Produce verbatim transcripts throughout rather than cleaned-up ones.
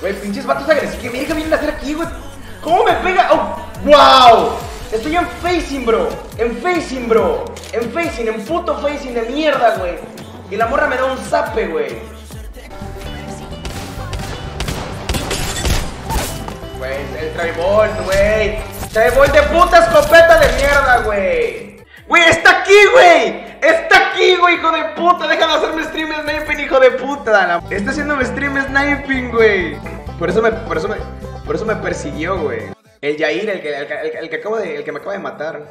Güey, pinches vatos agresivos. ¿Qué mierda vienen a hacer aquí, güey? ¿Cómo me pega? ¡Oh! ¡Wow! Estoy en facing, bro. En facing, bro. En facing, en puto facing de mierda, güey. Y la morra me da un zape, güey. Güey, el Traybolt, güey. Traybolt de puta escopeta de mierda, güey. Güey, está aquí, güey. Está aquí, güey, hijo de puta. Déjame hacerme stream sniping, hijo de puta. Está haciéndome stream sniping, güey. Por eso me, por eso me, por eso me persiguió, güey. El Yair, el que, el, el, el que acabo de, el que me acaba de matar.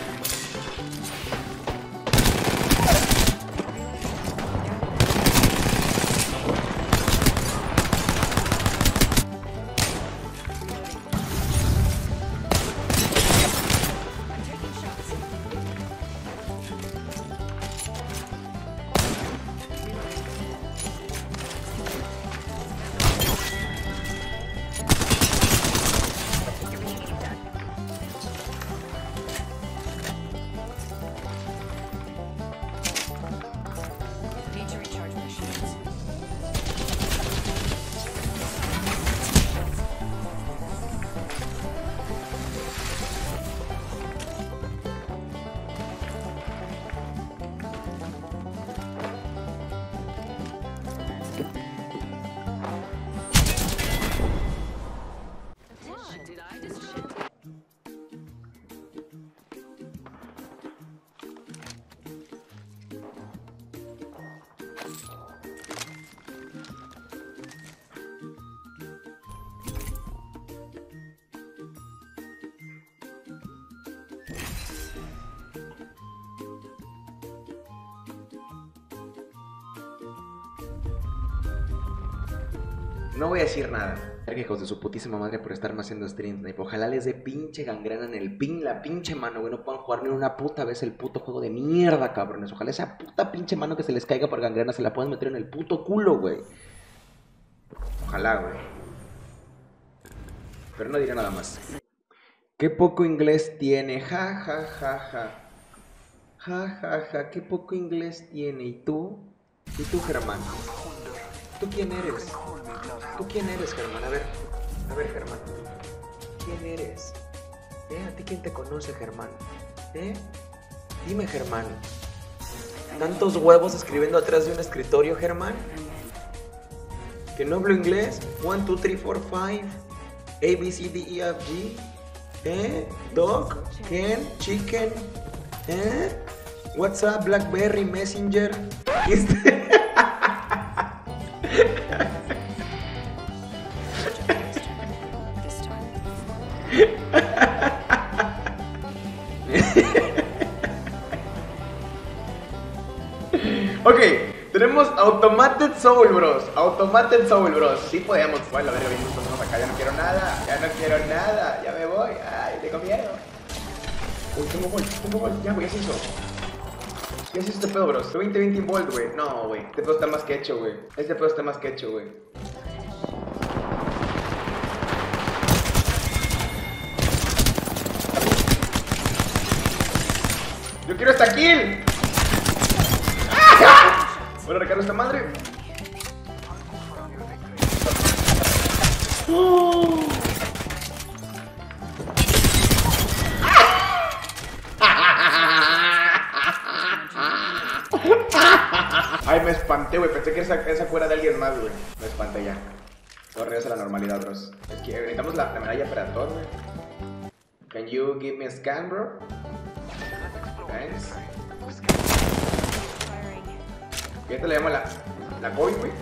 No voy a decir nada. Hijos de su putísima madre por estarme haciendo stream snipe. Ojalá les dé pinche gangrena en el pin, la pinche mano, güey. No puedan jugar ni una puta vez el puto juego de mierda, cabrones. Ojalá esa puta pinche mano que se les caiga por gangrena se la puedan meter en el puto culo, güey. Ojalá, güey. Pero no diré nada más. Qué poco inglés tiene. Ja, ja, ja, ja. Ja, ja, ja. Qué poco inglés tiene. ¿Y tú? ¿Y tú, Germán? ¿Tú quién eres? ¿Tú quién eres, Germán? A ver, a ver, Germán. ¿Quién eres? ¿Eh? ¿A ti quién te conoce, Germán? ¿Eh? Dime, Germán. ¿Tantos huevos escribiendo atrás de un escritorio, Germán? ¿Que no hablo inglés? one, two, three, four, five. A, B, C, D, E, F, G. ¿Eh? Dog, Ken, Chicken. ¿Eh? WhatsApp, Blackberry, Messenger. Este... Ok, tenemos Automated Soul Bros. Automated Soul Bros. Sí podemos. Bueno, a ver, bien, nos acá. Ya no quiero nada. Ya no quiero nada. Ya me voy. Ay, tengo miedo. Uy, tengo gol. Tengo gol. Ya, güey, ya se hizo. Ya se hizo este pedo, bros. veinte veinte involved, güey. No, güey. Este pedo está más que hecho, güey. Este pedo está más que hecho, güey. Yo quiero esta kill. Voy a recargar esta madre. Oh. Ay, me espanté, güey. Pensé que esa, esa fuera de alguien más, güey. Me espanté ya. Todo regresa a la normalidad, bros. Es que necesitamos la, la medalla para todo, güey. Can you give me a scan, bro? Thanks. ¿Qué te le llamo la, la COVID, güey?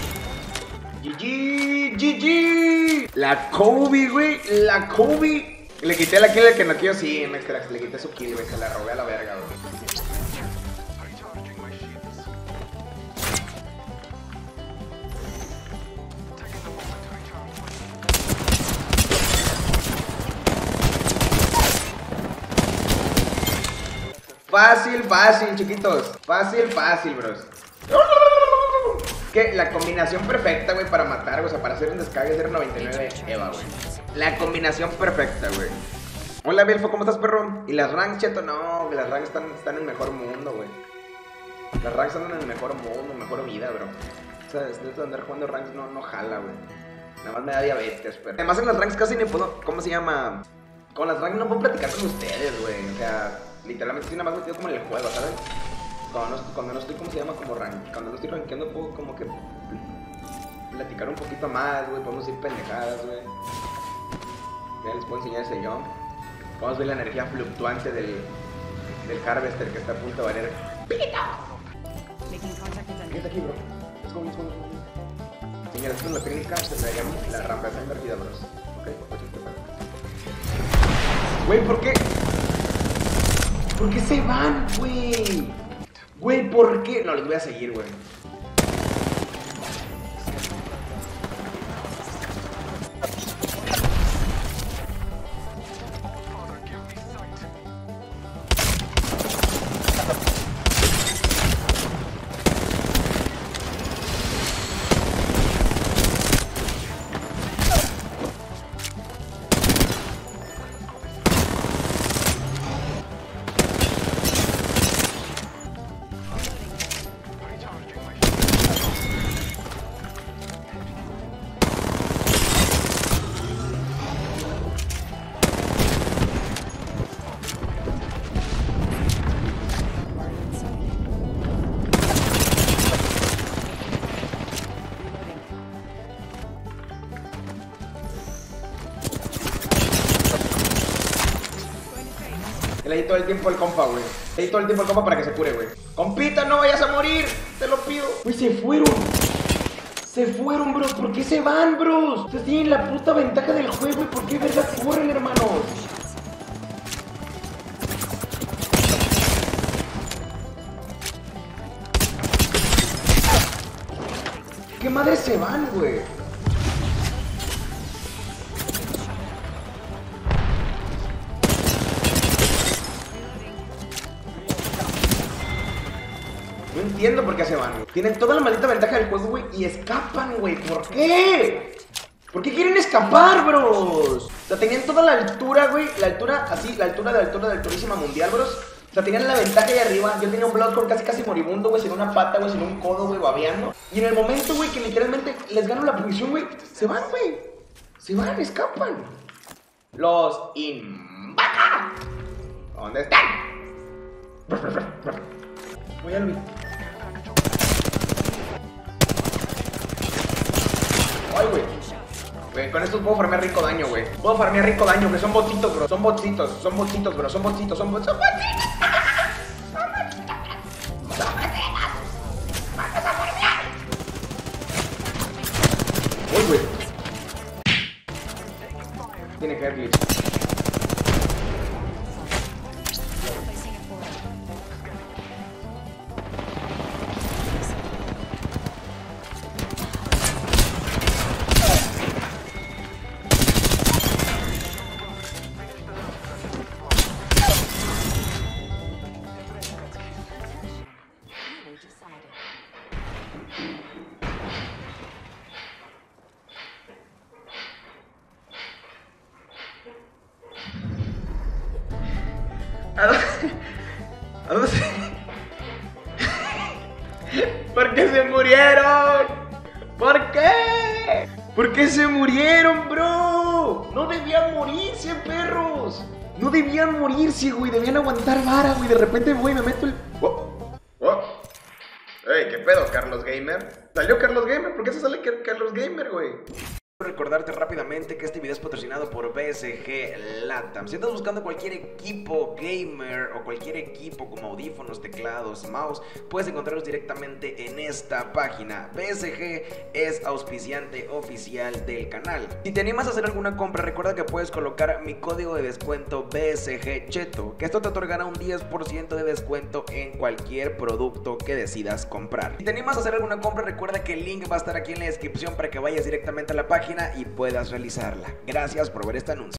G G. La Kobe, güey. La Kobe. Le quité la kill al que no quiero, sí, Mextrax, le quité su kill, güey, se la robé a la verga, güey. Fácil, fácil, chiquitos. Fácil, fácil, bros. Que la combinación perfecta, güey, para matar, o sea, para hacer un descargue cero noventa y nueve Eva, güey. La combinación perfecta, güey. Hola, Belfo, ¿cómo estás, perro? ¿Y las ranks, cheto? No, las ranks están, están en el mejor mundo, güey. Las ranks están en el mejor mundo, mejor vida, bro. O sea, esto de andar jugando ranks no, no jala, güey. Nada más me da diabetes, pero... Además, en las ranks casi ni puedo... ¿Cómo se llama? Con las ranks no puedo platicar con ustedes, güey. O sea, literalmente estoy nada más metido como en el juego, ¿sabes? Cuando no, cuando no estoy, ¿cómo se llama? Como rank. Cuando no estoy rankeando, puedo como que platicar un poquito más, güey. Podemos ir pendejadas, güey. Ya les puedo enseñar ese jump. Vamos a ver la energía fluctuante del, del Harvester que está a punto de valer. ¡Piquito! ¿Qué está aquí, bro? Let's go, let's go, let's go. Señores, esto es la técnica, se traigamos la rampa, está invertida, bros. Ok, pues este pedo. Güey, ¿por qué? ¿Por qué se van, güey? Güey, ¿por qué? No, les voy a seguir, güey. Le di todo el tiempo al compa, güey. Le di todo el tiempo al compa para que se cure, güey. Compita, no vayas a morir. Te lo pido. Güey, se fueron. Se fueron, bros. ¿Por qué se van, bros? Ustedes tienen la puta ventaja del juego. ¿Y por qué verga corren, hermanos? ¿Qué madre se van, güey? No entiendo por qué se van, güey. Tienen toda la maldita ventaja del juego, güey, y escapan, güey. ¿Por qué? ¿Por qué quieren escapar, bros? O sea, tenían toda la altura, güey. La altura, así, la altura de la altura de la alturísima mundial, bros. O sea, tenían la ventaja ahí arriba. Yo tenía un Bloodcore casi casi moribundo, güey, sin una pata, güey, sin un codo, güey, babeando. Y en el momento, güey, que literalmente les gano la posición, güey, se van, güey. Se van, escapan. Los Invaca. ¿Dónde están? Voy a olvidar. Ay, güey. Güey, con estos puedo farmear rico daño, güey. Puedo farmear rico daño, que son botitos, bro. Son botitos, son botitos, bro. Son botitos, son botitos. Son botitos. Son botitos, bro. Son botitos. Vamos a farmear. Uy, güey. Tiene que haber glitch. ¿A dónde? ¿A dónde se... ¿Por qué se murieron? ¿Por qué? ¿Por qué se murieron, bro? No debían morirse, perros. No debían morirse, güey. Debían aguantar vara, güey. De repente, güey, me meto el... Oh, oh. Ey, ¿qué pedo, Carlos Gamer? ¿Salió Carlos Gamer? ¿Por qué se sale Carlos Gamer, güey? Recordarte rápidamente que este video es patrocinado por B S G Latam. Si estás buscando cualquier equipo gamer o cualquier equipo como audífonos, teclados, mouse, puedes encontrarlos directamente en esta página. B S G es auspiciante oficial del canal. Si te animas a hacer alguna compra, recuerda que puedes colocar mi código de descuento B S G Cheto, que esto te otorgará un diez por ciento de descuento en cualquier producto que decidas comprar. Si te animas a hacer alguna compra, recuerda que el link va a estar aquí en la descripción para que vayas directamente a la página y puedas realizarla. Gracias por ver este anuncio.